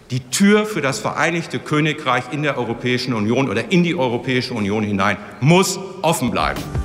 Die Tür für das Vereinigte Königreich in der Europäischen Union oder in die Europäische Union hinein muss offen bleiben.